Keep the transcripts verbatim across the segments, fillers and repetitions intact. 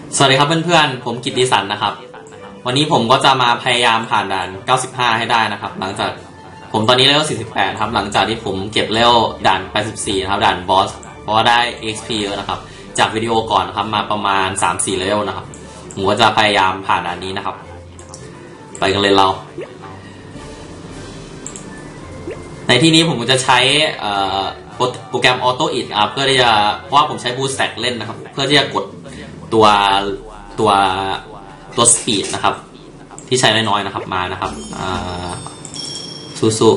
สวัสดีครับเพื่อนๆผมกิตติสันนะครับวันนี้ผมก็จะมาพยายามผ่านด่านเก้าสิบห้าให้ได้นะครับหลังจากผมตอนนี้เลเวลสี่สิบแปดครับหลังจากที่ผมเก็บเลเวลด่านแปดสิบสี่นะครับด่านบอสเพราะว่าได้ เอ็กซ์ พี เยอะนะครับจากวิดีโอก่อนนะครับมาประมาณ สามสี่ เลเวลนะครับผมก็จะพยายามผ่านด่านนี้นะครับไปกันเลยเราในที่นี้ผมจะใช้โปรแกรมออโต้อิทเพื่อที่จะเพราะว่าผมใช้บูสต์แต็กเล่นนะครับเพื่อที่จะกดตัวตัวตัวสปีดนะครับที่ใช้น้อยๆนะครับมานะครับสู้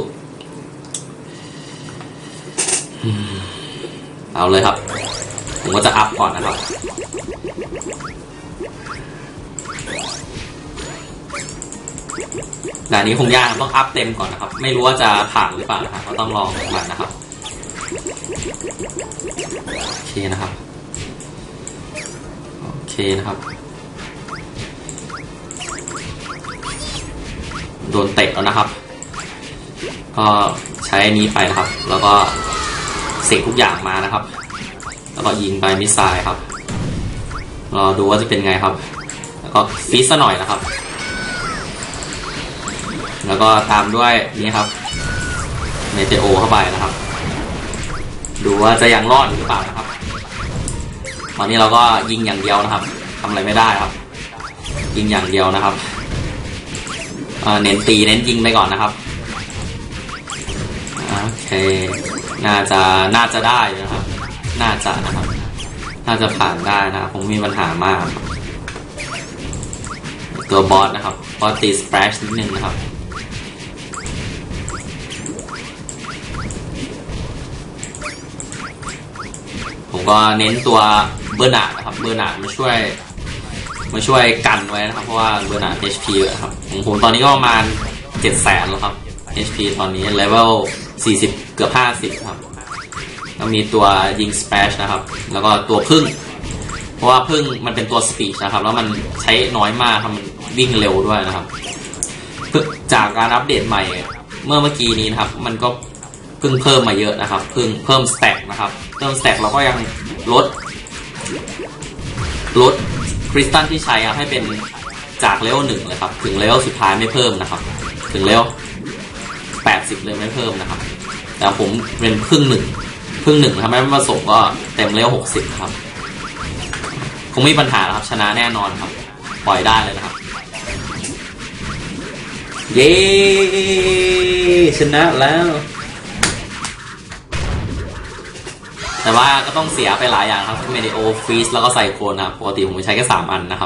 ๆเอาเลยครับผมก็จะอัพก่อนนะครับด่านนี้คงยากต้องอัพเต็มก่อนนะครับไม่รู้ว่าจะผ่านหรือเปล่านะครับก็ต้องลองมันนะครับโอเคนะครับโอเคนะครับโดนเตะแล้วนะครับก็ใช้นี้ไปนะครับแล้วก็เสกทุกอย่างมานะครับแล้วก็ยิงไปมิสไซล์ครับรอดูว่าจะเป็นไงครับแล้วก็ฟีซะหน่อยนะครับแล้วก็ตามด้วยนี่ครับเมเทโอเข้าไปนะครับดูว่าจะยังรอดหรือเปล่านะครับตอนนี้เราก็ยิงอย่างเดียวนะครับทำอะไรไม่ได้ครับยิงอย่างเดียวนะครับเน้นตีเน้นยิงไปก่อนนะครับโอเคน่าจะน่าจะได้นะครับน่าจะนะครับน่าจะผ่านได้นะครับผมมีปัญหามากตัวบอสนะครับบอสตีสเปรชนิดนึงนะครับผมก็เน้นตัวเบอร์นาร์ดนะครับเบอร์นาร์ดมาช่วยมาช่วยกันไว้นะครับเพราะว่าเบอร์นาร์ด เอช พี เยอะครับของผมตอนนี้ก็ประมาณเจ็ดแสนแล้วครับ เอช พี ตอนนี้เลเวลสี่สิบเกือบห้าสิบครับก็มีตัวยิงสเปรชนะครับแล้วก็ตัวพึ่งเพราะว่าพึ่งมันเป็นตัวสปีดนะครับแล้วมันใช้น้อยมากครับมันวิ่งเร็วด้วยนะครับจากการอัปเดตใหม่เมื่อเมื่อกี้นี้นะครับมันก็เพิ่งเพิ่มมาเยอะนะครับเพิ่งเพิ่มสแต็กนะครับเพิ่มสแต็กเราก็ยังลดลดคริสตัลที่ใช้ให้เป็นจากเลเวลหนึ่งเลยครับถึงเลเวลสุดท้ายไม่เพิ่มนะครับถึงเลเวลแปดสิบเลยไม่เพิ่มนะครับแต่ผมเป็นครึ่งหนึ่งครึ่งหนึ่งทำให้ผสมก็เต็มเลเวลหกสิบครับคงไม่มีปัญหาครับชนะแน่นอนครับปล่อยได้เลยนะครับเย้ชนะแล้วแต่ว่าก็ต้องเสียไปหลายอย่างครับเมดิโอฟรีสแล้วก็ไซโคนนะครับปกติผมใช้แค่สามอันนะครับ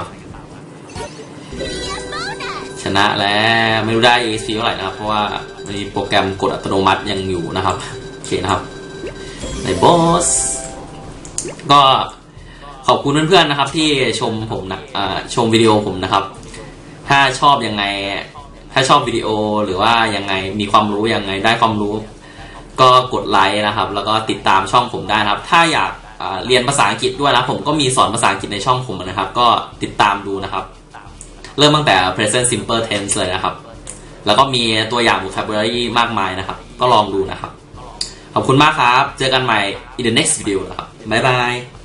ชนะแล้วไม่รู้ได้ เอ็กซ์ พี เท่าไหร่นะครับเพราะว่ามีโปรแกรมกดอัตโนมัติยังอยู่นะครับโอเคนะครับในบอสก็ขอบคุณเพื่อนๆนะครับที่ชมผมนะชมวิดีโอผมนะครับถ้าชอบยังไงถ้าชอบวิดีโอหรือว่ายังไงมีความรู้ยังไงได้ความรู้ก็กดไลค์นะครับแล้วก็ติดตามช่องผมได้นะครับถ้าอยากเรียนภาษาอังกฤษด้วยนะผมก็มีสอนภาษาอังกฤษในช่องผมนะครับก็ติดตามดูนะครับเริ่มตั้งแต่ present simple tense เลยนะครับแล้วก็มีตัวอย่าง vocabulary มากมายนะครับก็ลองดูนะครับขอบคุณมากครับเจอกันใหม่ in the next video นะครับบ๊ายบาย